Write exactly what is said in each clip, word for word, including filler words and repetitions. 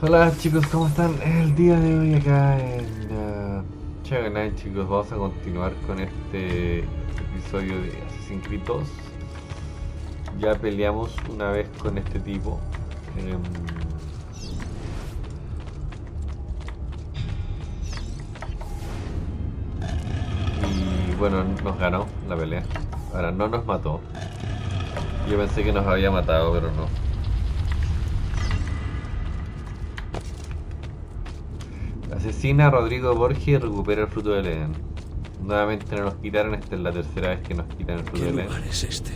Hola chicos, ¿cómo están? El día de hoy acá en uh, Shovel Knight, chicos, vamos a continuar con este episodio de Assassin's Creed dos. Ya peleamos una vez con este tipo. Eh, y bueno, nos ganó la pelea. Ahora no nos mató. Yo pensé que nos había matado, pero no. Asesina a Rodrigo Borges y recupera el fruto del Edén. Nuevamente no nos quitaron, esta es la tercera vez que nos quitan el fruto ¿Qué del Edén. lugar es este?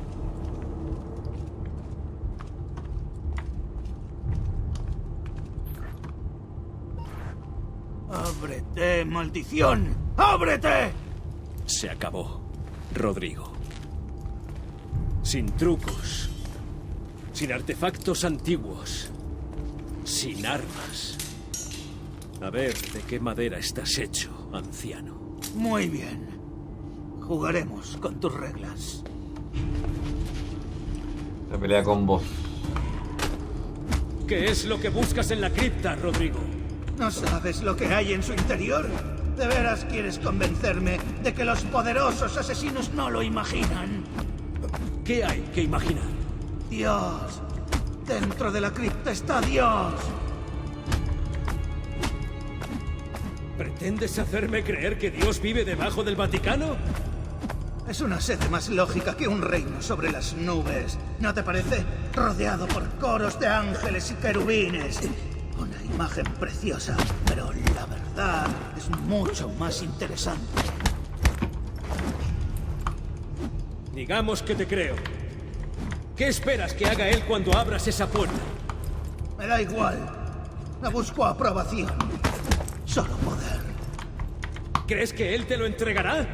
¡Ábrete, maldición! ¡Ábrete! Se acabó, Rodrigo. Sin trucos. Sin artefactos antiguos. Sin armas. A ver, ¿de qué madera estás hecho, anciano? Muy bien. Jugaremos con tus reglas. La pelea con vos. ¿Qué es lo que buscas en la cripta, Rodrigo? ¿No sabes lo que hay en su interior? ¿De veras quieres convencerme de que los poderosos asesinos no lo imaginan? ¿Qué hay que imaginar? Dios. Dentro de la cripta está Dios. ¿Pretendes hacerme creer que Dios vive debajo del Vaticano? Es una sede más lógica que un reino sobre las nubes. ¿No te parece? Rodeado por coros de ángeles y querubines. Una imagen preciosa, pero la verdad es mucho más interesante. Digamos que te creo. ¿Qué esperas que haga él cuando abras esa puerta? Me da igual. No busco aprobación. Solo poder. ¿Crees que él te lo entregará?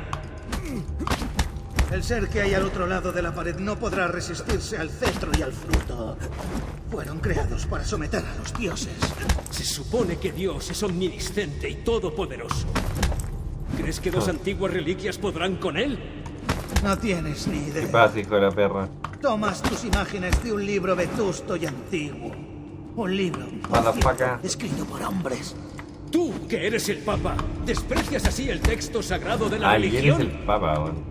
El ser que hay al otro lado de la pared no podrá resistirse al cetro y al fruto. Fueron creados para someter a los dioses. Se supone que Dios es omnisciente y todopoderoso. ¿Crees que dos Oh. antiguas reliquias podrán con él? No tienes ni ¿Qué idea. pasa, hijo de la perra? Tomas tus imágenes de un libro vetusto y antiguo. Un libro, por Motherfucker. cierto, escrito por hombres. Tú, que eres el Papa, ¿desprecias así el texto sagrado de la Alguien es religión? el papa, weón.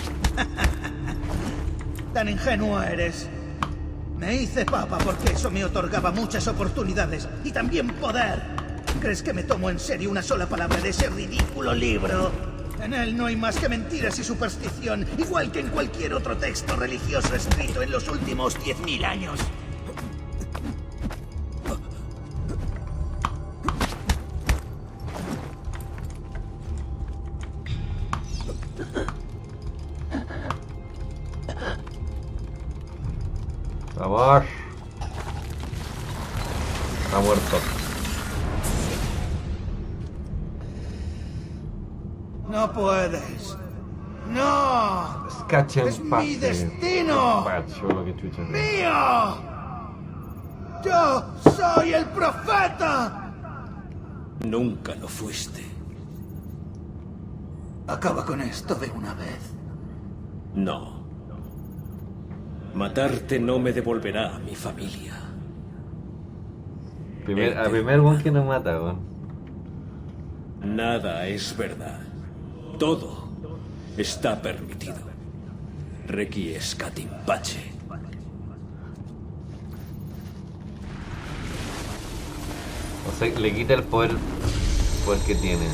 Tan ingenuo eres. Me hice papa porque eso me otorgaba muchas oportunidades y también poder. ¿Crees que me tomo en serio una sola palabra de ese ridículo libro? En él no hay más que mentiras y superstición, igual que en cualquier otro texto religioso escrito en los últimos diez mil años. Vamos. Está muerto. No puedes. ¡No! Scatch and ¡Es mi pase. destino! Pacho, lo que chucha. ¡Mío! ¡Yo soy el profeta! Nunca lo fuiste. Acaba con esto de una vez. No. Matarte no me devolverá a mi familia. Primer, a primer one que nos mata, weón. Nada es verdad. Todo está permitido. Requiescat in pace. O sea, le quita el poder, poder que tiene.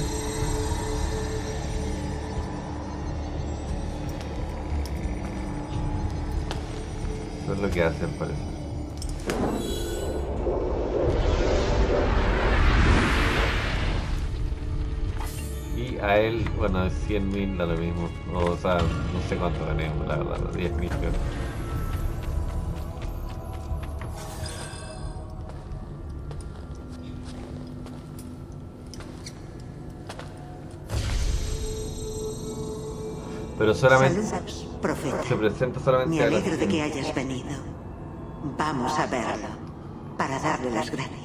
Eso es lo que hace, al parecer. Y a él, bueno, cien mil da lo mismo. O sea, no sé cuánto ganemos, la verdad, diez mil creo. Pero solamente Saludos, profeta. se presenta solamente Me a la alegro de que gente. hayas venido. Vamos a verlo, para darle las gracias.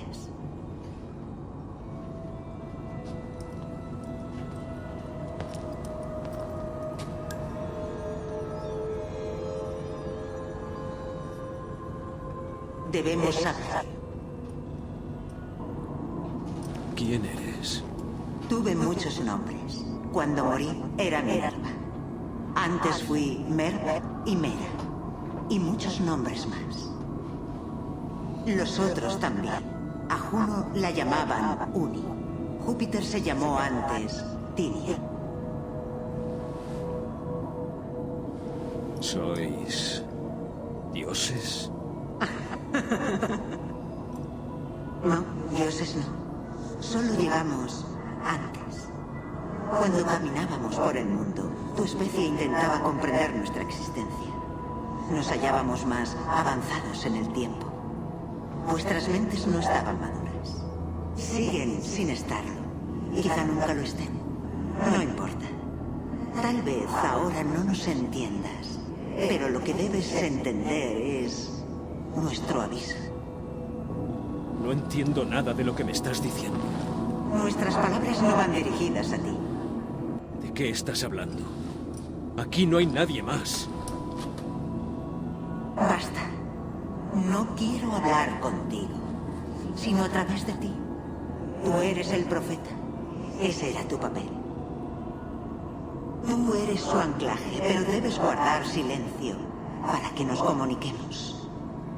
Debemos saber. ¿Quién eres? Tuve muchos nombres. Cuando morí era Minerva. Antes fui Merv y Mera. Y muchos nombres más. Los otros también. A Juno la llamaban Uni. Júpiter se llamó antes Tiria. ¿Sois dioses? No, dioses no. Solo llegamos antes. Cuando caminábamos por el mundo, tu especie intentaba comprender nuestra existencia. Nos hallábamos más avanzados en el tiempo. Vuestras mentes no estaban maduras. Siguen sin estarlo. Quizá nunca lo estén. No importa. Tal vez ahora no nos entiendas, pero lo que debes entender es nuestro aviso. No entiendo nada de lo que me estás diciendo. Nuestras palabras no van dirigidas a ti. ¿De qué estás hablando? Aquí no hay nadie más. Basta. No quiero hablar contigo, sino a través de ti. Tú eres el profeta. Ese era tu papel. Tú eres su anclaje, pero debes guardar silencio para que nos comuniquemos.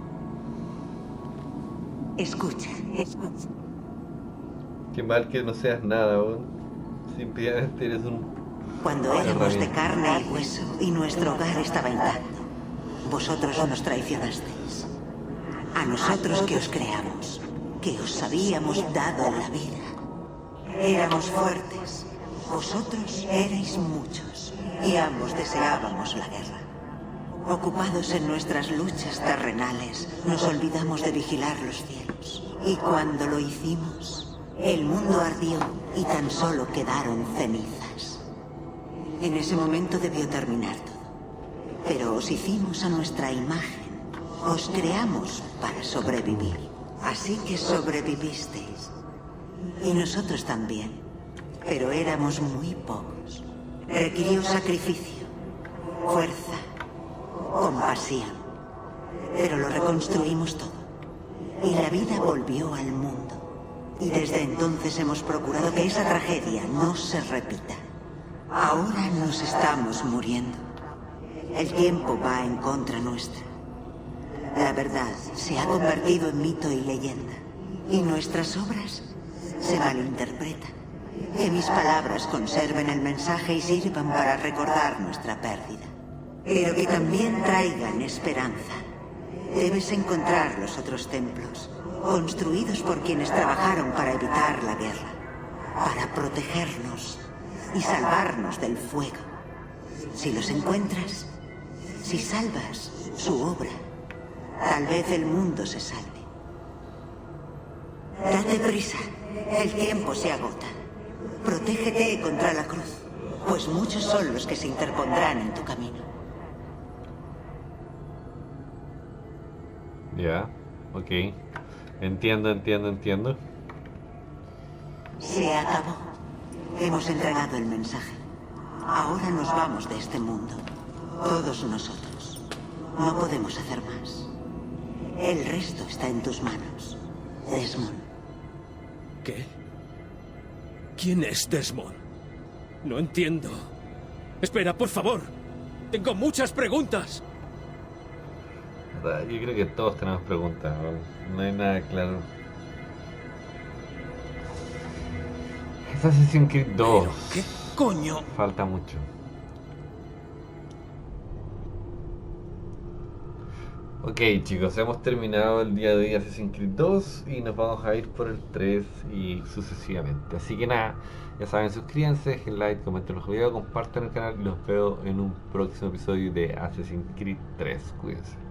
Escucha, escucha. Qué mal que no seas nada, weón. Simplemente eres un... Cuando éramos de carne y hueso y nuestro hogar estaba intacto, vosotros nos traicionasteis. A nosotros que os creamos, que os habíamos dado la vida. Éramos fuertes. Vosotros erais muchos y ambos deseábamos la guerra. Ocupados en nuestras luchas terrenales, nos olvidamos de vigilar los cielos. Y cuando lo hicimos, el mundo ardió y tan solo quedaron cenizas. En ese momento debió terminar todo. Pero os hicimos a nuestra imagen. Os creamos para sobrevivir. Así que sobrevivisteis. Y nosotros también. Pero éramos muy pocos. Requirió sacrificio, fuerza, compasión. Pero lo reconstruimos todo. Y la vida volvió al mundo. Y desde entonces hemos procurado que esa tragedia no se repita. Ahora nos estamos muriendo. El tiempo va en contra nuestra. La verdad se ha convertido en mito y leyenda. Y nuestras obras se malinterpretan. Que mis palabras conserven el mensaje y sirvan para recordar nuestra pérdida. Pero que también traigan esperanza. Debes encontrar los otros templos, construidos por quienes trabajaron para evitar la guerra, para protegernos y salvarnos del fuego. Si los encuentras, si salvas su obra, tal vez el mundo se salve. Date prisa, el tiempo se agota. Protégete contra la cruz, pues muchos son los que se interpondrán en tu camino. Ya, ok. Entiendo, entiendo, entiendo. Se acabó. Hemos entregado el mensaje. Ahora nos vamos de este mundo. Todos nosotros. No podemos hacer más. El resto está en tus manos, Desmond. ¿Qué? ¿Quién es Desmond? No entiendo. Espera, por favor. Tengo muchas preguntas. Yo creo que todos tenemos preguntas, ¿no? No hay nada claro. Es Assassin's Creed dos. ¿Pero qué coño? Falta mucho. Ok, chicos, hemos terminado el día de hoy Assassin's Creed dos y nos vamos a ir por el tres y sucesivamente. Así que nada, ya saben, suscríbanse, dejen like, comenten los videos, compartan el canal y los veo en un próximo episodio de Assassin's Creed tres. Cuídense.